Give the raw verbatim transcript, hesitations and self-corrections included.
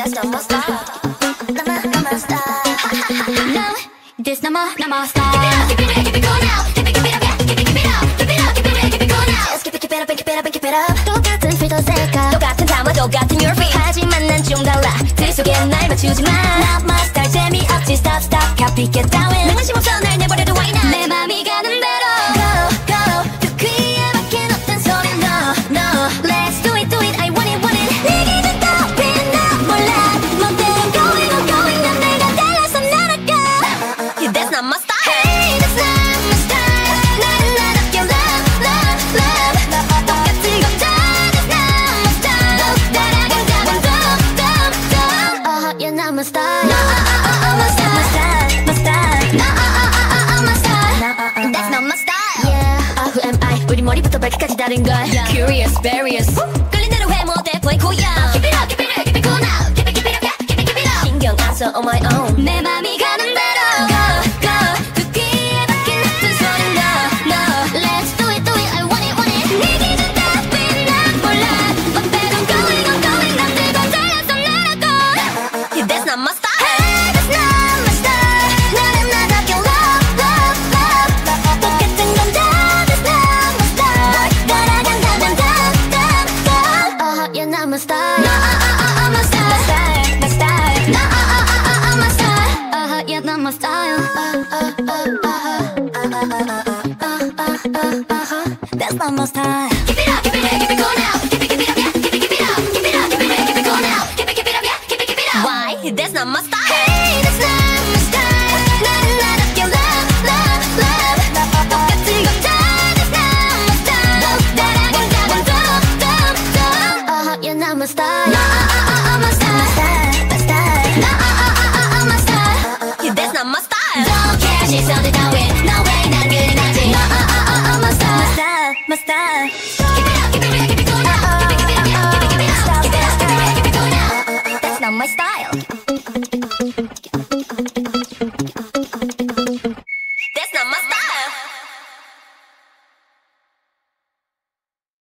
That's not my style. Not my, not my style. No, this not my, not my style. Keep it up, keep it up, keep it going out. Keep it, keep it up, yeah. Keep it, keep it up, keep it up, keep it up, keep it going out. Just keep it, keep it up, and keep it up, and keep it up. 똑같은 필터 색깔, 똑같은 타마, 똑같은 your feet. 하지만 난 좀 달라. 들 속에 날 맞추지 마. Not my style, 재미없지. Stop, stop, copy, get down. 내 관심 없어, 날 내버려둬, why not? 내 맘이 가는 대로. Go, go. 그 귀에 막힌 어떤 소리, no, no. Let's do it, do it, I want it, want it. 내 기준 따윈 나 몰라. 멋대로 going, I'm going. 난 내가 달라서 날아가. Yeah, that's not my style. Hey, that's not my style. 나는 나답게 love, love, love. 똑같은 것들, that's not my style. 따라간다면 dumb, dumb, dumb. Uh-huh, you're not my style. No, uh-uh, my style, my style, my style. No, uh-uh, my style. That's not my style. Yeah, uh, who am I? 우리 머리부터 발끝까지 다른 걸. Curious, various. 끌린 대로 해, 뭐 대 play cool, yeah. Keep it up, keep it up, keep it cool now. Keep it, keep it up, yeah. Keep it, keep it up. 신경 안 써 on my own. 내 맘이 가는 대로. Go, go. 그 귀에 박힌 어떤 소리, no, no. Let's do it, do it, I want it, want it. 네 기준 따윈 난 몰라. 멋대로 going, I'm going. 난 들고 달려서 날아가. Yeah, that's not my style. Hey, that's not my style. 나는 나답게 love, love, love. 똑같은 건데, that's not my style. 따라간다면 dumb, dumb, dumb. Uh-huh, you're not my style. No, uh-uh, my style, my style. No, uh-uh, my style. Uh-huh, you're not my style. Uh, uh, uh, uh-huh, uh, uh, uh, uh, uh, uh-huh. That's not my style. Keep it up, keep it up, keep it going out. Keep it, keep it up, yeah. Keep it, keep it up, keep it up, keep it up, keep it going out. Keep it, keep it up, yeah. Keep it, keep it up. Why? That's not my style. Hey, that's not my style. 나는 나답게 love, love, love. 똑같은 것들, that's not my style. 따라간다면 dumb, dumb, dumb. Uh-huh, you're not my style. No, uh-uh, my style, my style. No, uh-uh, my style. Yeah, that's not my style. Don't care, she's on the down.